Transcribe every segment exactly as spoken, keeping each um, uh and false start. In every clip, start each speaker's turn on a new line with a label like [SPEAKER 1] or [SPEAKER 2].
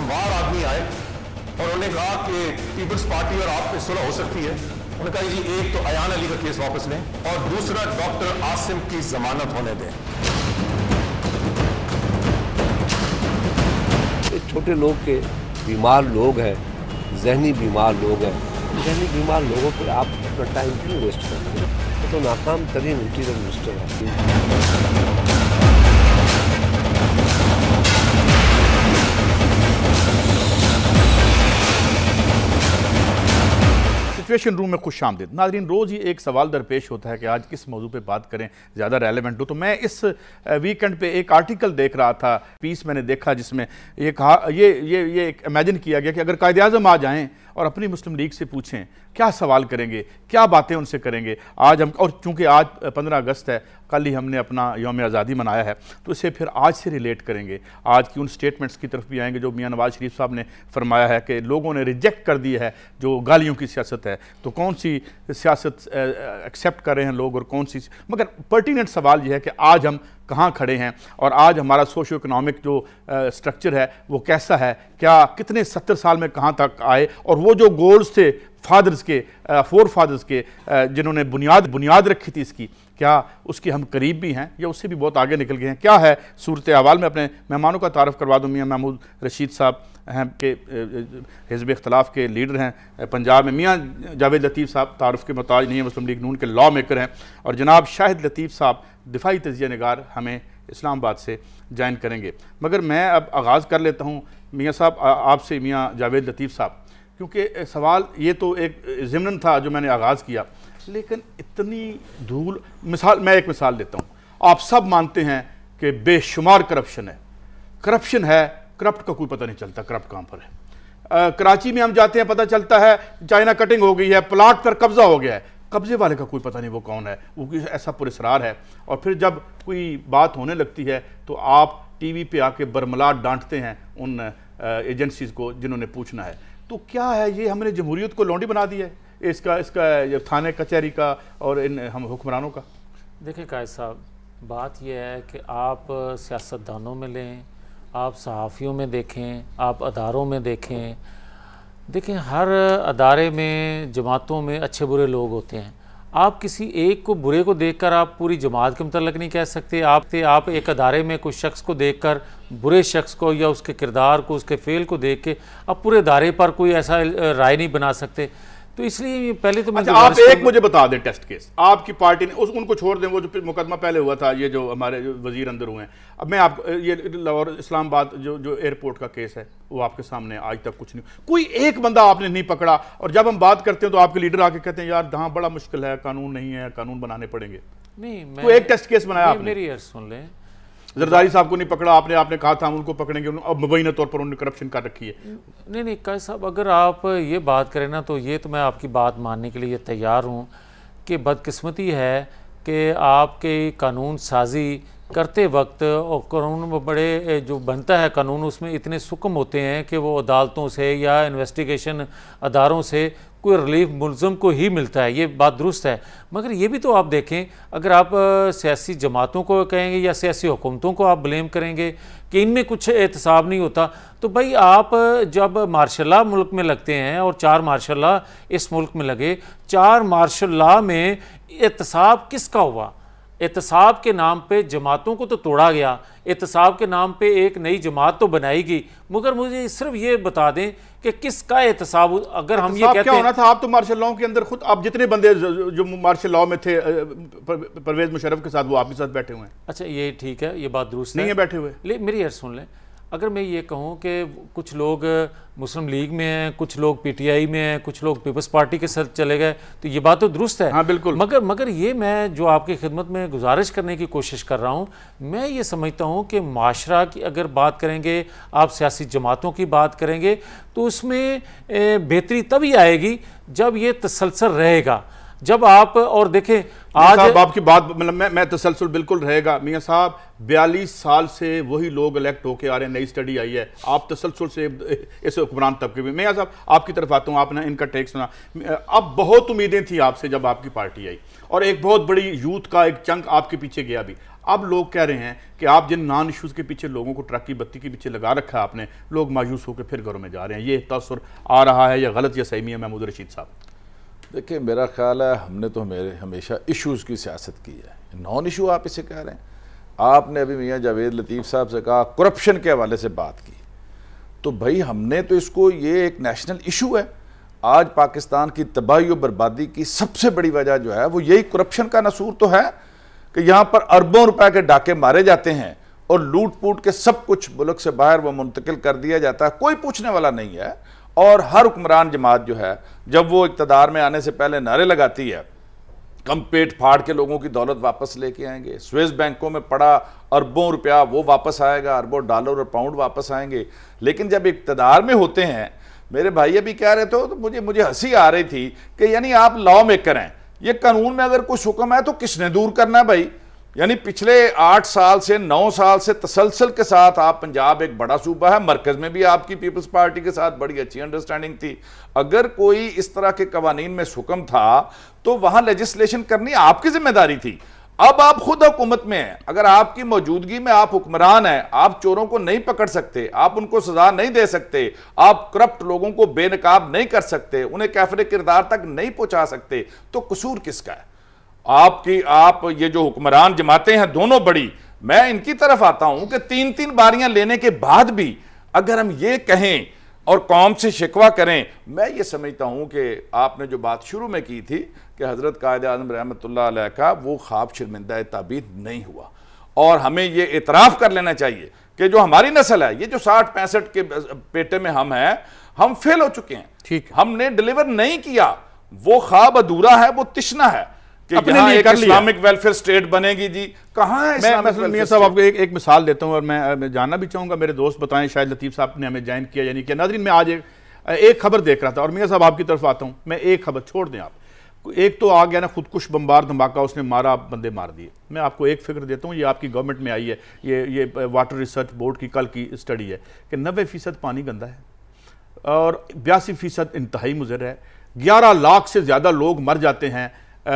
[SPEAKER 1] बार आदमी आए और उन्होंने कहा कि पीपल्स पार्टी और आप में सुलह हो सकती है। उन्होंने कहा जी एक तो अयान अली का केस वापस लें और दूसरा डॉक्टर आसिम की जमानत होने दें।
[SPEAKER 2] छोटे लोग के बीमार लोग हैं, जहनी बीमार लोग हैं, जहनी बीमार लोगों पर आप अपना टाइम क्यों वेस्ट करते हैं? तो नाकाम तरीन इंटीरियर मिनिस्टर है।
[SPEAKER 3] सिचुएशन रूम में खुश आमदीद। नाज़रीन, रोज़ ही एक सवाल दरपेश होता है कि आज किस मौजू पे बात करें ज़्यादा रेलेवेंट हो। तो मैं इस वीकेंड पे एक आर्टिकल देख रहा था, पीस मैंने देखा जिसमें ये कहा ये ये ये इमेजिन किया गया कि अगर कायदे आज़म आ जाएं और अपनी मुस्लिम लीग से पूछें क्या सवाल करेंगे, क्या बातें उनसे करेंगे। आज हम, और चूँकि आज पंद्रह अगस्त है, कल ही हमने अपना यौम आज़ादी मनाया है, तो इसे फिर आज से रिलेट करेंगे। आज की उन स्टेटमेंट्स की तरफ भी आएंगे जो मियां नवाज शरीफ साहब ने फरमाया है कि लोगों ने रिजेक्ट कर दी है जो गालियों की सियासत है। तो कौन सी सियासत एक्सेप्ट कर रहे हैं लोग और कौन सी, मगर पर्टिनेंट सवाल यह है कि आज हम कहाँ खड़े हैं और आज हमारा सोशो इकोनॉमिक जो स्ट्रक्चर है वो कैसा है, क्या कितने सत्तर साल में कहाँ तक आए, और वो जो गोल्स थे फादर्स के, फोर फादर्स के, जिन्होंने बुनियाद बुनियाद रखी थी इसकी, क्या उसके हम करीब भी हैं या उससे भी बहुत आगे निकल गए हैं? क्या है सूरत अहवाल में? अपने मेहमानों का तारफ़ करवा दूँ। मियाँ महमूद रशीद साहब हैं के हिज़्ब इख्तिलाफ़ के लीडर हैं पंजाब में। मियाँ जावेद लतीफ़ साहब तारुफ़ के मोहताज नहीं है, मुस्लिम लीग नून के लॉ मेकर हैं। और जनाब शाहिद लतीफ़ साहब दिफाई तजिया निगार हमें इस्लामाबाद से ज्वाइन करेंगे। मगर मैं अब आगाज़ कर लेता हूँ मियाँ साहब आपसे, मियाँ जावेद लतीफ़ साहब, क्योंकि सवाल ये तो एक ज़िमनन था जो मैंने आगाज़ किया, लेकिन इतनी धूल, मिसाल मैं एक मिसाल देता हूँ। आप सब मानते हैं कि बेशुमार करप्शन है, करप्शन है, करप्ट का कोई पता नहीं चलता करप्ट कहाँ पर है। आ, कराची में हम जाते हैं, पता चलता है चाइना कटिंग हो गई है, प्लाट पर कब्जा हो गया है, कब्जे वाले का कोई पता नहीं वो कौन है, वो ऐसा पुरस्कार है। और फिर जब कोई बात होने लगती है तो आप टीवी पे आके बरमलाट डांटते हैं उन एजेंसीज को जिन्होंने पूछना है। तो क्या है ये, हमने जमहूरियत को लौंडी बना दिया है इसका इसका थाने कचहरी का और इन हम हुक्मरानों का?
[SPEAKER 4] देखिए कायद साहब, बात यह है कि आप सियासतदानों में लें, आप सहाफ़ियों में देखें, आप अदारों में देखें, देखें हर अदारे में, जमातों में अच्छे बुरे लोग होते हैं। आप किसी एक को बुरे को देखकर आप पूरी जमात के मुतल्लिक़ नहीं कह सकते। आप आप एक अदारे में कुछ शख्स को देखकर, बुरे शख्स को या उसके किरदार को, उसके फ़ेल को देख के आप पूरे अदारे पर कोई ऐसा राय नहीं बना सकते। तो इसलिए पहले तो मैं
[SPEAKER 3] अच्छा, आप एक मुझे बता दें टेस्ट केस आपकी पार्टी ने, उस उनको छोड़ दें, वो जो मुकदमा पहले हुआ था, ये जो हमारे जो वजीर अंदर हुए हैं। अब मैं आप ये लाहौर इस्लामाबाद जो जो एयरपोर्ट का केस है वो आपके सामने आज तक कुछ नहीं, कोई एक बंदा आपने नहीं पकड़ा। और जब हम बात करते हैं तो आपके लीडर आके कहते हैं यार यहाँ बड़ा मुश्किल है, कानून नहीं है, कानून बनाने पड़ेंगे।
[SPEAKER 4] नहीं, मैं
[SPEAKER 3] तो एक टेस्ट केस बनाया आपने,
[SPEAKER 4] मेरी अर्ज सुन लें।
[SPEAKER 3] जरदारी साहब को नहीं पकड़ा आपने, आपने कहा था हम उनको पकड़ेंगे, अब मुबैना तौर पर उन्होंने करप्शन कर रखी है।
[SPEAKER 4] नहीं नहीं कायद साहब, अगर आप ये बात करें ना तो ये तो मैं आपकी बात मानने के लिए तैयार हूँ कि बदकिस्मती है कि आपके कानून साजी करते वक्त, और कानून बड़े जो बनता है कानून, उसमें इतने सुकम होते हैं कि वो अदालतों से या इन्वेस्टिगेशन अदारों से कोई रिलीफ मुलज़म को ही मिलता है। ये बात दुरुस्त है, मगर ये भी तो आप देखें, अगर आप सियासी जमातों को कहेंगे या सियासी हुकूमतों को आप ब्लेम करेंगे कि इनमें कुछ एहतसाब नहीं होता, तो भाई आप जब मार्शल लॉ मुल्क में लगते हैं और चार मार्शल लॉ इस मुल्क में लगे, चार मार्शल लॉ में एहतसाब किसका हुआ? एहतसाब के नाम पे जमातों को तो तोड़ा गया, एहतसाब के नाम पे एक नई जमात तो बनाई गई, मगर मुझे सिर्फ ये बता दें कि किसका एहतसाब? अगर हम ये कहते
[SPEAKER 3] क्या होना था, आप तो मार्शल लॉ के अंदर खुद, आप जितने बंदे जो मार्शल लॉ में थे परवेज मुशर्रफ के साथ, वो आपके साथ बैठे हुए हैं।
[SPEAKER 4] अच्छा, ये ठीक है, ये बात दुरुस्त
[SPEAKER 3] नहीं है, बैठे हुए।
[SPEAKER 4] ले मेरी अर्ज सुन लें, अगर मैं ये कहूँ कि कुछ लोग मुस्लिम लीग में हैं, कुछ लोग पीटीआई में हैं, कुछ लोग पीपल्स पार्टी के साथ चले गए, तो ये बात तो दुरुस्त है।
[SPEAKER 3] हाँ बिल्कुल।
[SPEAKER 4] मगर मगर ये मैं जो आपकी खिदमत में गुजारिश करने की कोशिश कर रहा हूँ, मैं ये समझता हूँ कि माशरा की अगर बात करेंगे, आप सियासी जमातों की बात करेंगे, तो उसमें बेहतरी तभी आएगी जब ये तसलसल रहेगा, जब आप, और देखें आज
[SPEAKER 3] आपकी बात मतलब मैं मैं तसलसल बिल्कुल रहेगा। मियाँ साहब बयालीस साल से वही लोग इलेक्ट होके आ रहे हैं, नई स्टडी आई है, आप तसलसल से इस हुक्मरान तबके में। मियाँ साहब आपकी तरफ आता हूँ, आपने इनका टेक सुना, अब बहुत उम्मीदें थी आपसे जब आपकी पार्टी आई, और एक बहुत बड़ी यूथ का एक चंक आपके पीछे गया भी। अब लोग कह रहे हैं कि आप जिन नॉन इश्यूज़ के पीछे लोगों को ट्रक की बत्ती के पीछे लगा रखा है आपने, लोग मायूस होकर फिर घरों में जा रहे हैं, ये तसर आ रहा है या गलत या सही है महमूद रशीद साहब?
[SPEAKER 5] देखिए, मेरा ख्याल है हमने तो मेरे हमेशा इश्यूज़ की सियासत की है। नॉन इशू आप इसे कह रहे हैं। आपने अभी मियाँ जावेद लतीफ़ साहब से कहा करप्शन के हवाले से बात की, तो भाई हमने तो इसको, ये एक नेशनल इशू है। आज पाकिस्तान की तबाही और बर्बादी की सबसे बड़ी वजह जो है वो यही करप्शन का नसूर तो है कि यहाँ पर अरबों रुपए के डाके मारे जाते हैं और लूट पूट के सब कुछ मुल्क से बाहर वो मुंतकिल कर दिया जाता है, कोई पूछने वाला नहीं है। और हर हुक्मरान जमात जो है जब वो इक़्तिदार में आने से पहले नारे लगाती है कम पेट फाड़ के लोगों की दौलत वापस लेके आएंगे, स्विस बैंकों में पड़ा अरबों रुपया वो वापस आएगा, अरबों डॉलर और पाउंड वापस आएंगे। लेकिन जब इक़्तिदार में होते हैं, मेरे भाई अभी कह रहे थे तो मुझे मुझे हंसी आ रही थी कि यानी आप लॉ मेकर हैं, ये कानून में अगर कुछ हुक्म है तो किसने दूर करना है भाई? यानी पिछले आठ साल से नौ साल से तसलसल के साथ आप, पंजाब एक बड़ा सूबा है, मरकज में भी आपकी पीपल्स पार्टी के साथ बड़ी अच्छी अंडरस्टैंडिंग थी। अगर कोई इस तरह के कवानीन में हुक्म था तो वहां लेजिस्लेशन करनी आपकी जिम्मेदारी थी। अब आप खुद हुकूमत में हैं, अगर आपकी मौजूदगी में आप हुक्मरान हैं, आप चोरों को नहीं पकड़ सकते, आप उनको सजा नहीं दे सकते, आप करप्ट लोगों को बेनकाब नहीं कर सकते, उन्हें कैफरे किरदार तक नहीं पहुंचा सकते, तो कसूर किसका है? आपकी, आप ये जो हुक्मरान जमातें हैं दोनों बड़ी, मैं इनकी तरफ आता हूं कि तीन तीन बारियां लेने के बाद भी अगर हम ये कहें और कौम से शिकवा करें, मैं ये समझता हूं कि आपने जो बात शुरू में की थी कि हजरत कायद आज़म रहमतुल्लाह अलैह का वो ख्वाब शर्मिंदा ताबीर नहीं हुआ। और हमें ये इतराफ़ कर लेना चाहिए कि जो हमारी नस्ल है, ये जो साठ पैंसठ के पेटे में हम हैं, हम फेल हो चुके हैं।
[SPEAKER 3] ठीक,
[SPEAKER 5] हमने डिलीवर नहीं किया, वो ख्वाब अधूरा है, वो तिश्ना है कि
[SPEAKER 3] अपने लिए
[SPEAKER 5] एक
[SPEAKER 3] कर लिया।
[SPEAKER 5] इस्लामिक वेलफेयर स्टेट बनेगी जी, कहाँ है
[SPEAKER 3] मैं
[SPEAKER 5] इस्लामिक
[SPEAKER 3] मियां
[SPEAKER 5] वेलफेयर
[SPEAKER 3] साहब
[SPEAKER 5] स्टेट?
[SPEAKER 3] आपको एक, एक मिसाल देता हूं और मैं, मैं जानना भी चाहूंगा, मेरे दोस्त बताएं, शायद लतीफ़ साहब ने हमें ज्वाइन किया यानी कि नाज़रीन, मैं आज एक, एक खबर देख रहा था और मियां साहब आपकी तरफ आता हूं, मैं एक खबर छोड़ दें आप, एक तो आ गया ना खुदकुश बम्बार धमाका, उसने मारा, बंदे मार दिए। मैं आपको एक फिक्र देता हूँ, ये आपकी गवर्नमेंट में आई है, ये ये वाटर रिसर्च बोर्ड की कल की स्टडी है कि नब्बे फीसद पानी गंदा है और बयासी फीसद इंतहाई मुज़र है। ग्यारह लाख से ज़्यादा लोग मर जाते हैं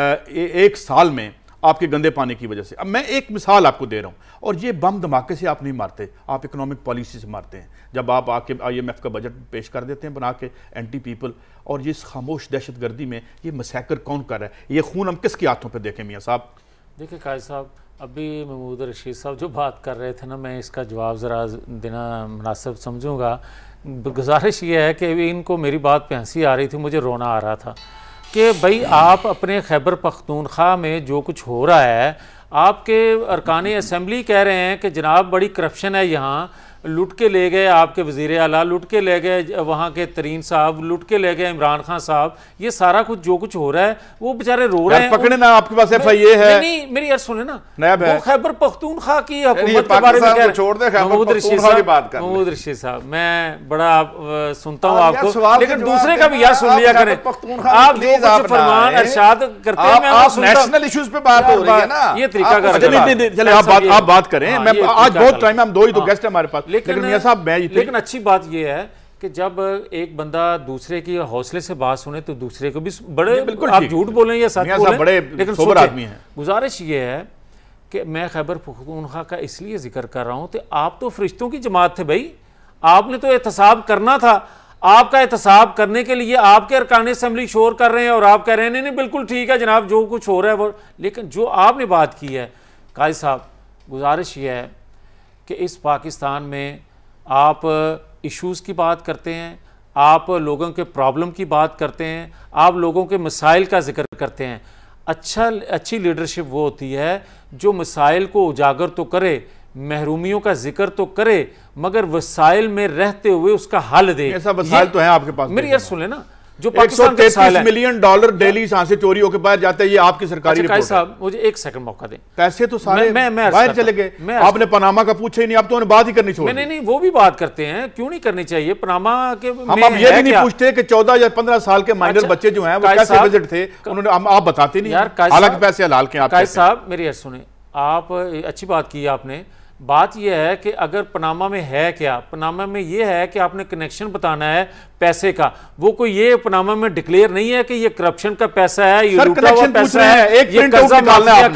[SPEAKER 3] एक साल में आपके गंदे पानी की वजह से। अब मैं एक मिसाल आपको दे रहा हूँ, और ये बम धमाके से आप नहीं मारते, आप इकोनॉमिक पॉलिसी से मारते हैं। जब आप आके आई एम एफ का बजट पेश कर देते हैं बना के एंटी पीपल, और ये इस खामोश दहशत गर्दी में ये मसैकर कौन कर रहा है? ये खून हम किसके हाथों पे देखें मियाँ साहब?
[SPEAKER 4] देखिए काजी साहब, अभी महमूद रशीद साहब जो बात कर रहे थे ना, मैं इसका जवाब ज़रा देना मुनासिब समझूंगा। गुजारिश ये है कि इनको मेरी बात पे हंसी आ रही थी, मुझे रोना आ रहा था कि भाई आप अपने खैबर पख्तूनख्वा में जो कुछ हो रहा है, आपके अरकान असम्बली कह रहे हैं कि जनाब बड़ी करप्शन है, यहाँ लुट के ले गए आपके वज़ीर आला, लुट के ले गए वहाँ के तरीन साहब, लुट के ले गए इमरान खान साहब। ये सारा कुछ जो कुछ हो रहा है वो बेचारे रो रहे हैं।
[SPEAKER 3] पकड़े ना, आपके पास एफ आई ए है।
[SPEAKER 4] नहीं, मेरी यार सुने ना,
[SPEAKER 3] वो
[SPEAKER 4] खैबर पख्तूनख्वा की हुकूमत के बारे में
[SPEAKER 5] छोड़ दे, महमूद रशीद साहब,
[SPEAKER 4] महमूद रशीद साहब, मैं बड़ा सुनता हूँ आपको, लेकिन दूसरे का भी यार सुन लिया करें। आप जो फरमान इरशाद करते हैं,
[SPEAKER 5] नेशनल इश्यूज पे बात हो रही है ना,
[SPEAKER 4] ये तरीका
[SPEAKER 3] चले आप बात करें। आज बहुत टाइम, हम दो ही तो गेस्ट है हमारे पास,
[SPEAKER 4] लेकिन
[SPEAKER 3] मियां साहब मैं
[SPEAKER 4] लेकिन अच्छी बात यह है कि जब एक बंदा दूसरे की हौसले से बात सुने तो दूसरे को भी बड़े, आप झूठ बोलें या सच बोलें,
[SPEAKER 3] बड़े
[SPEAKER 4] लेकिन
[SPEAKER 3] सोबर आदमी हैं।
[SPEAKER 4] गुजारिश ये है कि मैं खैबर पख्तूनख्वा का इसलिए जिक्र कर रहा हूं कि आप तो फरिश्तों की जमात थे भाई, आपने तो एहतसाब करना था। आपका एहतसाब करने के लिए आपके अरकान असम्बली शोर कर रहे हैं और आप कह रहे हैं नहीं नहीं बिल्कुल ठीक है जनाब जो कुछ हो रहा है वो, लेकिन जो आपने बात की है काजी साहब, गुजारिश ये है कि इस पाकिस्तान में आप इश्यूज़ की बात करते हैं, आप लोगों के प्रॉब्लम की बात करते हैं, आप लोगों के मसाइल का जिक्र करते हैं। अच्छा अच्छी लीडरशिप वो होती है जो मसाइल को उजागर तो करे, महरूमियों का जिक्र तो करे, मगर वसाइल में रहते हुए उसका हल दे।
[SPEAKER 3] ऐसा वसाइल तो है आपके पास।
[SPEAKER 4] मेरी यार सुन लेना, जो
[SPEAKER 3] एक सौ तैंतीस मिलियन डॉलर डेली यहाँ से चोरी होकर बाहर जाते हैं, ये आपकी सरकारी रिपोर्ट है।
[SPEAKER 4] साहब मुझे एक सेकंड मौका दें।
[SPEAKER 3] पैसे तो सारे
[SPEAKER 4] मैं, मैं,
[SPEAKER 3] बाहर चले गए, आपने पनामा का पूछा ही नहीं, आप तो बात ही करनी छोड़।
[SPEAKER 4] नहीं नहीं वो भी बात करते हैं, क्यों नहीं करनी चाहिए? पनामा के
[SPEAKER 3] हम अब ये भी नहीं पूछते कि चौदह या पंद्रह साल के माइनर बच्चे जो हैं वो कैसे विजिट थे, उन्होंने आप बताते नहीं यार, हालांकि पैसे हलाल के।
[SPEAKER 4] काजी साहब मेरी यार सुने, आप अच्छी बात की आपने। बात यह है कि अगर पनामा में है क्या, पनामा में यह है कि आपने कनेक्शन बताना है पैसे का, वो कोई ये पनामा में डिक्लेयर नहीं है कि ये करप्शन का पैसा है, ये लूटा हुआ पैसा है, ये कर्जा माफिया का है।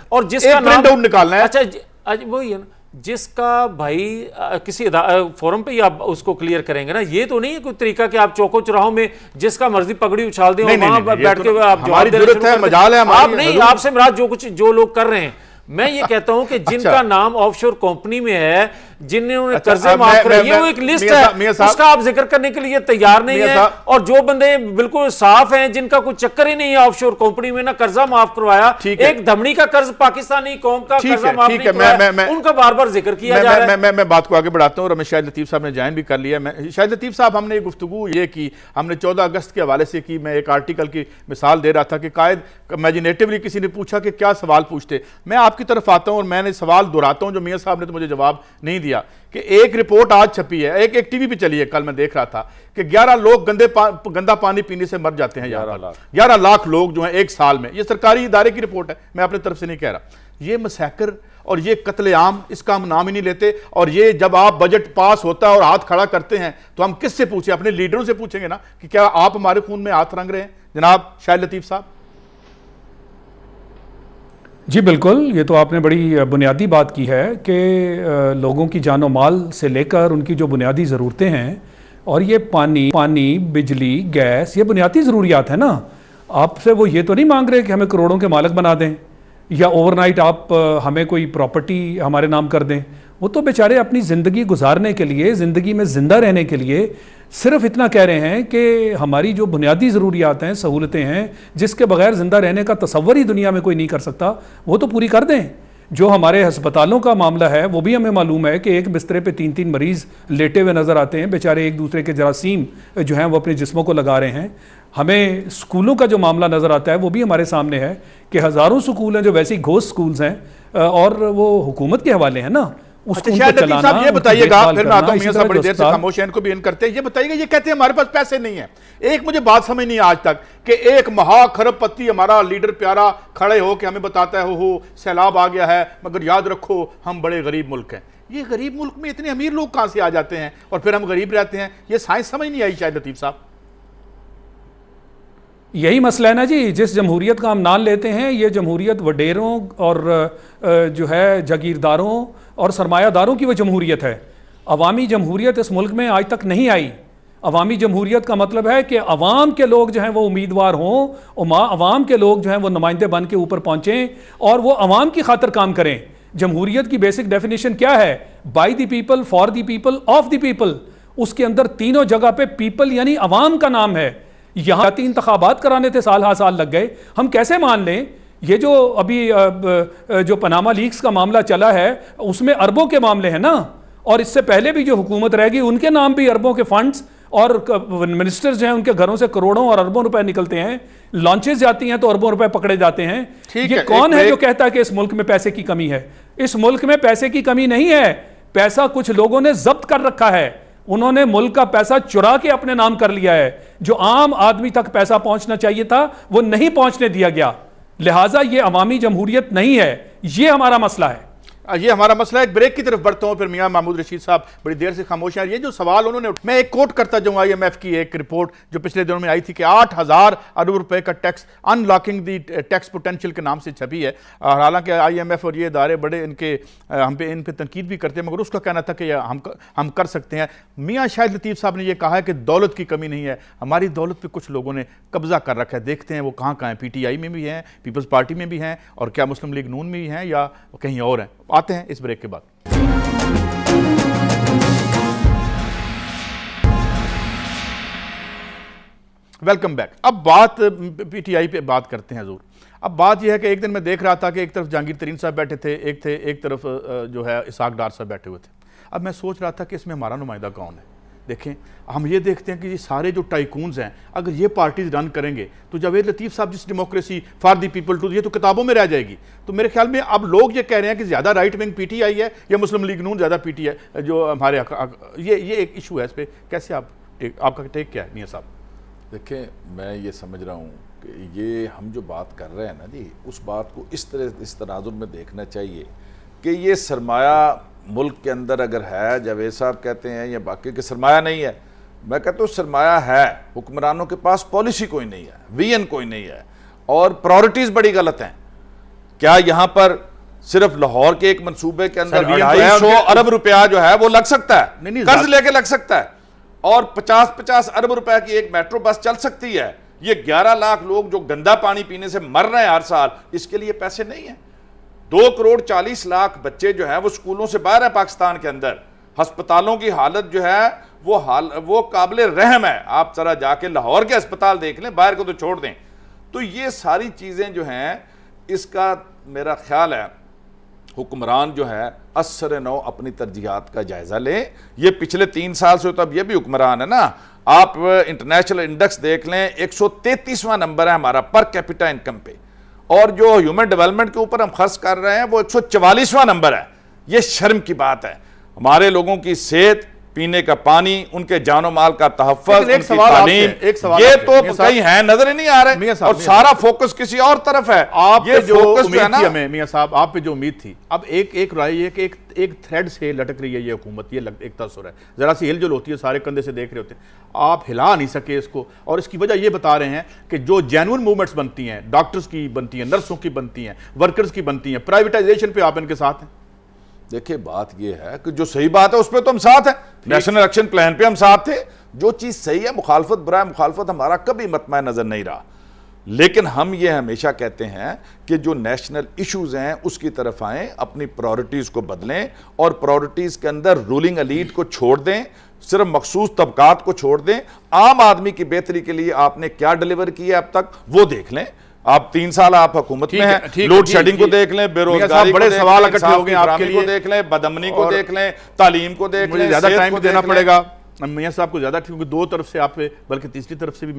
[SPEAKER 4] और जिसका
[SPEAKER 3] नाम निकालना है।
[SPEAKER 4] अच्छा वही है ना, जिसका भाई आ, किसी फोरम पे ही आप उसको क्लियर करेंगे ना। ये तो नहीं है कोई तरीका कि आप चौको चौराहों में जिसका मर्जी पगड़ी उछाल दें और वहां बैठ के आप जवाब दे रहे हैं। आप नहीं, आपसे मुराद जो कुछ जो लोग कर रहे हैं, मैं ये कहता हूं कि जिनका अच्छा। नाम ऑफशोर कंपनी में है, जिन्होंने अच्छा, कर्जे माफ करे, ये वो एक लिस्ट है, उसका आप जिक्र करने के लिए तैयार नहीं है। और जो बंदे बिल्कुल साफ हैं, जिनका कोई चक्कर ही नहीं है ऑफशोर कंपनी में, ना कर्जा माफ करवाया, एक धमनी का कर्ज पाकिस्तानी कौम का कर्जा माफ नहीं करवाया, उनका बार बार जिक्र किया जा रहा है।
[SPEAKER 3] मैं बात को आगे बढ़ाता हूँ। रमेश शाहिद लतीफ साहब ने ज्वाइन भी कर लिया। मैं शाहिद लतीफ साहब, हमने गुफ्तगू ये की, हमने चौदह अगस्त के हवाले से की। मैं एक आर्टिकल की मिसाल दे रहा था कि कायद इमेजिनेटिवली किसी ने पूछा कि क्या सवाल पूछते। मैं आपकी तरफ आता हूँ और मैंने सवाल दोहराता हूँ जो मियां साहब ने तो मुझे जवाब नहीं दिया, कि एक रिपोर्ट आज छपी है, एक एक टीवी पे चली है, कल मैं देख रहा था कि ग्यारह लोग गंदे पा, गंदा पानी पीने से मर जाते हैं। ग्यारह लाख लोग जो हैं एक साल में। ये सरकारी इदारे की रिपोर्ट है, मैं अपनी तरफ से नहीं कह रहा। ये मसैकर और ये कत्लेआम, इसका हम नाम ही नहीं लेते। और ये जब आप बजट पास होता है और हाथ खड़ा करते हैं तो हम किससे पूछें? अपने लीडरों से पूछेंगे ना कि क्या आप हमारे खून में हाथ रंग रहे हैं? जनाब शाहिद लतीफ साहब।
[SPEAKER 6] जी बिल्कुल, ये तो आपने बड़ी बुनियादी बात की है कि लोगों की जानो माल से लेकर उनकी जो बुनियादी ज़रूरतें हैं, और ये पानी पानी बिजली, गैस, ये बुनियादी ज़रूरियात है ना। आपसे वो ये तो नहीं मांग रहे कि हमें करोड़ों के मालिक बना दें या ओवरनाइट आप हमें कोई प्रॉपर्टी हमारे नाम कर दें। वो तो बेचारे अपनी ज़िंदगी गुजारने के लिए, ज़िंदगी में ज़िंदा रहने के लिए सिर्फ इतना कह रहे हैं कि हमारी जो बुनियादी ज़रूरियात हैं, सहूलतें हैं, जिसके बगैर ज़िंदा रहने का तसव्वुर ही दुनिया में कोई नहीं कर सकता, वो तो पूरी कर दें। जो हमारे अस्पतालों का मामला है वो भी हमें मालूम है कि एक बिस्तरे पे तीन तीन मरीज़ लेटे हुए नज़र आते हैं, बेचारे एक दूसरे के जरासीम जो हैं वो अपने जिस्मों को लगा रहे हैं। हमें स्कूलों का जो मामला नज़र आता है वो भी हमारे सामने है कि हज़ारों स्कूल हैं जो वैसे ही घोस्ट स्कूल्स हैं और वो हुकूमत के हवाले हैं ना।
[SPEAKER 3] अच्छा शायद लतीफ साहब ये बताइएगा, फिर मैं आता हूं, मियां साहब बड़ी देर से खामोश हैं, इनको भी इन करते हैं। ये बताइएगा, ये कहते हैं हमारे पास पैसे नहीं है। एक मुझे बात समझ नहीं आज तक कि एक महा खरबपति हमारा लीडर प्यारा खड़े हो के हमें बताता है हो हो सैलाब आ गया है, मगर याद रखो हम बड़े गरीब मुल्क हैं। ये गरीब मुल्क में इतने अमीर लोग कहां से आ जाते हैं और फिर हम गरीब रहते हैं? ये साइंस समझ नहीं आई शायद लतीफ साहब।
[SPEAKER 6] यही मसला है ना जी, जिस जमहूरियत का हम नाम लेते हैं, ये जमहूरियत वडेरों और जो है जागीरदारों और सरमायादारों की वो जमहूरियत है। अवामी जमहूरियत इस मुल्क में आज तक नहीं आई। अवामी जमहूरियत का मतलब है कि अवाम के लोग जो हैं वो उम्मीदवार हों, अवाम के लोग जो हैं वो नुमाइंदे बन के ऊपर पहुँचें और वो अवाम की खातिर काम करें। जमहूरियत की बेसिक डेफिनेशन क्या है? By the people, for the people, of the people. उसके अंदर तीनों जगह पे पीपल यानी अवाम का नाम है। यहाँ तीन इंतखाबात कराने थे, साल हा साल लग गए। हम कैसे मान लें? ये जो अभी जो पनामा लीक्स का मामला चला है उसमें अरबों के मामले हैं ना, और इससे पहले भी जो हुकूमत रहेगी उनके नाम भी अरबों के फंड्स और मिनिस्टर्स जो हैं उनके घरों से करोड़ों और अरबों रुपए निकलते हैं। लॉन्चेस जाती हैं तो अरबों रुपए पकड़े जाते हैं। ये कौन है जो कहता है कि इस मुल्क में पैसे की कमी है? इस मुल्क में पैसे की कमी नहीं है। पैसा कुछ लोगों ने जब्त कर रखा है। उन्होंने मुल्क का पैसा चुरा के अपने नाम कर लिया है। जो आम आदमी तक पैसा पहुंचना चाहिए था वो नहीं पहुंचने दिया गया। लिहाजा ये अवामी जमहूरियत नहीं है, ये हमारा मसला है।
[SPEAKER 3] ये हमारा मसला है। एक ब्रेक की तरफ बढ़ता हूँ, फिर मियां महमूद रशीद साहब बड़ी देर से खामोश हैं। ये जो सवाल उन्होंने, मैं एक कोट करता जाऊँ आई एम एफ की एक रिपोर्ट जो पिछले दिनों में आई थी कि आठ हज़ार अरब रुपए का tax, unlocking the tax potential के नाम से छपी है। हालांकि आई एम एफ और ये इदारे बड़े इनके हम पे इन पर तनकीद भी करते हैं, मगर उसका कहना था कि हम हम कर सकते हैं। मियाँ शाहिद लतीफ साहब ने यह कहा है कि दौलत की कमी नहीं है, हमारी दौलत पर कुछ लोगों ने कब्जा कर रखा है। देखते हैं वो कहाँ कहाँ हैं। पी टी आई में भी हैं, पीपल्स पार्टी में भी हैं, और क्या मुस्लिम लीग नून में भी हैं या कहीं और हैं। आते हैं इस ब्रेक के बाद। Welcome back. अब बात पीटीआई पे बात करते हैं हजूर। अब बात यह है कि एक दिन मैं देख रहा था कि एक तरफ जहांगीर तरीन साहब बैठे थे, एक थे एक तरफ जो है इसाक डार साहब बैठे हुए थे। अब मैं सोच रहा था कि इसमें हमारा नुमाइंदा कौन है। देखें, हम ये देखते हैं कि ये सारे जो टाइकून्स हैं, अगर ये पार्टीज रन करेंगे तो जावेद लतीफ़ साहब जिस democracy for the people too, ये तो किताबों में रह जाएगी। तो मेरे ख्याल में अब लोग ये कह रहे हैं कि ज़्यादा राइट विंग पीटीआई है या मुस्लिम लीग नून ज़्यादा पीटीआई जो हमारे, ये ये एक इशू है। इस पर कैसे आप टेक, आपका टेक क्या है मियां साहब?
[SPEAKER 5] देखें, मैं ये समझ रहा हूँ कि ये हम जो बात कर रहे हैं ना जी, उस बात को इस तरह इस तनाजुर में देखना चाहिए कि ये सरमाया मुल्क के अंदर अगर है, जावेद साहब कहते हैं या बाकी के सरमाया नहीं है, मैं कहता हूँ सरमाया है। हुक्मरानों के पास पॉलिसी कोई नहीं है, विजन कोई नहीं है, और प्रायोरिटीज़ बड़ी गलत हैं। क्या यहां पर सिर्फ लाहौर के एक मंसूबे के अंदर ढाई सौ अरब रुपया जो है वो लग सकता है, कर्ज लेके लग सकता है, और पचास पचास अरब रुपया की एक मेट्रो बस चल सकती है। ये ग्यारह लाख लोग जो गंदा पानी पीने से मर रहे हैं हर साल, इसके लिए पैसे नहीं है। दो करोड़ चालीस लाख बच्चे जो है वो स्कूलों से बाहर है पाकिस्तान के अंदर। अस्पतालों की हालत जो है वो हाल वो काबिल रहम है। आप जरा जाके लाहौर के अस्पताल देख लें, बाहर को तो छोड़ दें। तो ये सारी चीजें जो हैं, इसका मेरा ख्याल है हुक्मरान जो है असर नौ अपनी तरजीहात का जायजा लें। ये पिछले तीन साल से तो अब ये भी हुक्मरान है ना। आप इंटरनेशनल इंडेक्स देख लें, एक सौ तैंतीसवां नंबर है हमारा पर कैपिटा इनकम पे, और जो ह्यूमन डेवलपमेंट के ऊपर हम खर्च कर रहे हैं वो एक सौ चवालीसवां नंबर है। ये शर्म की बात है। हमारे लोगों की सेहत, पीने का पानी, उनके जानो माल का तहफ़्फ़ुज़, उनकी तालीम, ये तो कहीं है नजर ही नहीं आ रहे, और सारा फोकस किसी और तरफ है।
[SPEAKER 3] आप ये जो उम्मीद थी हमें मियां साहब, आप पे जो उम्मीद थी, अब एक एक राय है कि एक एक थ्रेड से लटक रही है ये हुकूमत। ये एक तसर है, जरा सी हिलजुल होती है, सारे कंधे से देख रहे होते हैं, आप हिला नहीं सके इसको। और इसकी वजह ये बता रहे हैं कि जो जेन्युइन मूवमेंट्स बनती हैं, डॉक्टर्स की बनती हैं, नर्सों की बनती हैं, वर्कर्स की बनती हैं, प्राइवेटाइजेशन पे आप इनके साथ हैं।
[SPEAKER 5] देखिए बात यह है कि जो सही बात है उस पर तो हम साथ हैं, नेशनल एक्शन प्लान पे हम साथ थे। जो चीज सही है, मुखालफत बुरा है, मुखालफत हमारा कभी मतमा नजर नहीं रहा। लेकिन हम ये हमेशा कहते हैं कि जो नेशनल इश्यूज हैं उसकी तरफ आएं, अपनी प्रायोरिटीज को बदलें, और प्रायोरिटीज के अंदर रूलिंग एलीट को छोड़ दें, सिर्फ मखसूस तबकात को छोड़ दें। आम आदमी की बेहतरी के लिए आपने क्या डिलीवर किया अब तक वो देख लें। आप तीन साल आप हुकूमत में हैं, लोड शेडिंग को देख लें, बेरोजगारी
[SPEAKER 3] बड़े सवाल इकट्ठे हो गए आपके लिए,
[SPEAKER 5] को देख लें, बदअमनी को देख लें, तालीम को देख लें,
[SPEAKER 3] ज्यादा टाइम देना पड़ेगा मियां साहब को ज्यादा, क्योंकि दो तरफ से आप पे, बल्कि तीसरी तरफ से भी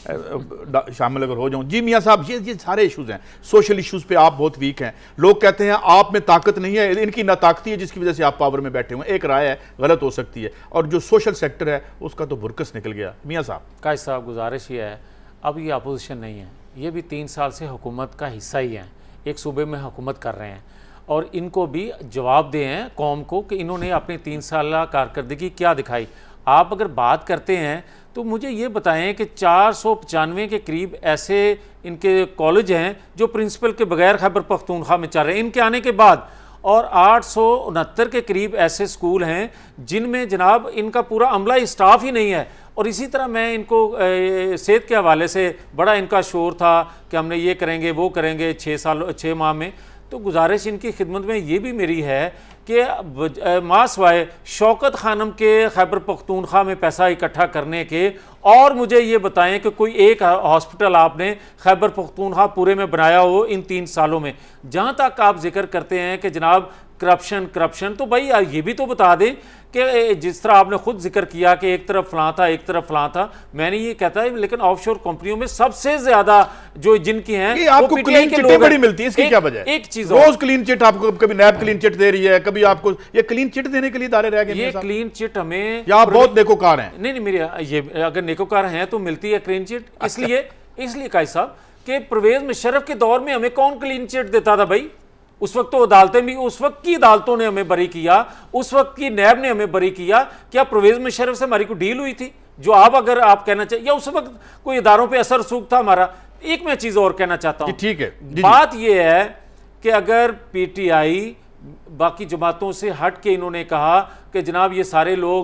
[SPEAKER 3] मैं शामिल अगर हो जाऊं। जी मियां साहब, ये ये सारे इश्यूज हैं, सोशल इश्यूज पे आप बहुत वीक हैं। लोग कहते हैं आप में ताकत नहीं है, इनकी नाताकती है जिसकी वजह से आप पावर में बैठे हुए हैं। एक राय है, गलत हो सकती है, और जो सोशल सेक्टर है उसका तो बुरकस निकल गया। मियां साहब
[SPEAKER 4] काजी साहब, गुजारिश ये है, अब ये अपोजिशन नहीं है, ये भी तीन साल से हुकूमत का हिस्सा ही हैं, एक सूबे में हुकूमत कर रहे हैं, और इनको भी जवाब दे हैं कौम को कि इन्होंने अपनी तीन साल कारकर्दगी क्या दिखाई। आप अगर बात करते हैं तो मुझे ये बताएं कि चार सौ पचानवे के करीब ऐसे इनके कॉलेज हैं जो प्रिंसिपल के बगैर खैबर पख्तूनख्वा में चल रहे हैं इनके आने के बाद, और आठ सौ उनहत्तर के करीब ऐसे स्कूल हैं जिनमें जनाब इनका पूरा अमला स्टाफ ही नहीं है। और इसी तरह मैं इनको सेहत के हवाले से बड़ा इनका शोर था कि हमने ये करेंगे वो करेंगे छः साल छः माह में। तो गुजारिश इनकी खिदमत में ये भी मेरी है कि माँ सवाए शौकत खानम के खैबर पख्तूनख्वा में पैसा इकट्ठा करने के, और मुझे ये बताएं कि कोई एक हॉस्पिटल आपने खैबर पख्तूनख्वा पूरे में बनाया हो इन तीन सालों में। जहाँ तक आप जिक्र करते हैं कि जनाब करप्शन करप्शन, तो भाई ये भी तो बता दें कि जिस तरह आपने खुद जिक्र किया कि एक तरफ फलां था एक तरफ फलां था, मैंने ये कहता है, लेकिन ऑफशोर कंपनियों में सबसे ज्यादा जो जिनकी हैं
[SPEAKER 3] आपको क्लीन चिटें बड़ी मिलती है, इसकी क्या वजह है?
[SPEAKER 4] एक चीज
[SPEAKER 3] रोज क्लीन चिट आपको, कभी नैब क्लीन चिट दे रही है, कभी आपको ये क्लीन चिट देने के लिए दायरे रह गए।
[SPEAKER 4] ये क्लीन चिट हमें,
[SPEAKER 3] या आप बहुत नेकोकार हैं?
[SPEAKER 4] नहीं नहीं, मेरे ये अगर नेकोकार हैं तो मिलती है क्लीन चिट। इसलिए इसलिए काजी साहब कि परवेज मुशर्रफ के दौर में हमें कौन क्लीन चिट देता था भाई? उस वक्त तो अदालतें भी, उस वक्त की अदालतों ने हमें बरी किया, उस वक्त की नैब ने हमें बरी किया। क्या परवेज मुशर्रफ से हमारी कोई डील हुई थी जो आप अगर आप कहना चाहिए, या उस वक्त कोई इदारों पे असर सूख था हमारा? एक मैं चीज और कहना चाहता हूं,
[SPEAKER 3] ठीक है,
[SPEAKER 4] बात यह है कि अगर पीटीआई बाकी जमातों से हट के इन्होंने कहा कि जनाब ये सारे लोग